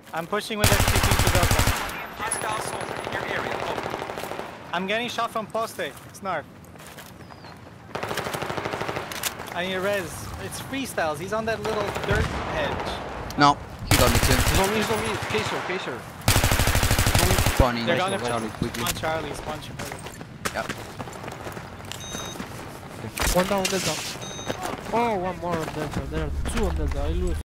I'm pushing with FTP to Delta. Hostile soldier in your area. Over. I'm getting shot from poste. Snarf. I need a res. It's freestyles. He's on that little dirt hedge. No, he got me too. He's on me, he's on me. Kaser. Spawning. They're gonna Charlie quickly. Spawn Charlie, spawn Charlie. Yep. One down Delta. Oh, one more on Delta. There are two on Delta. I lose.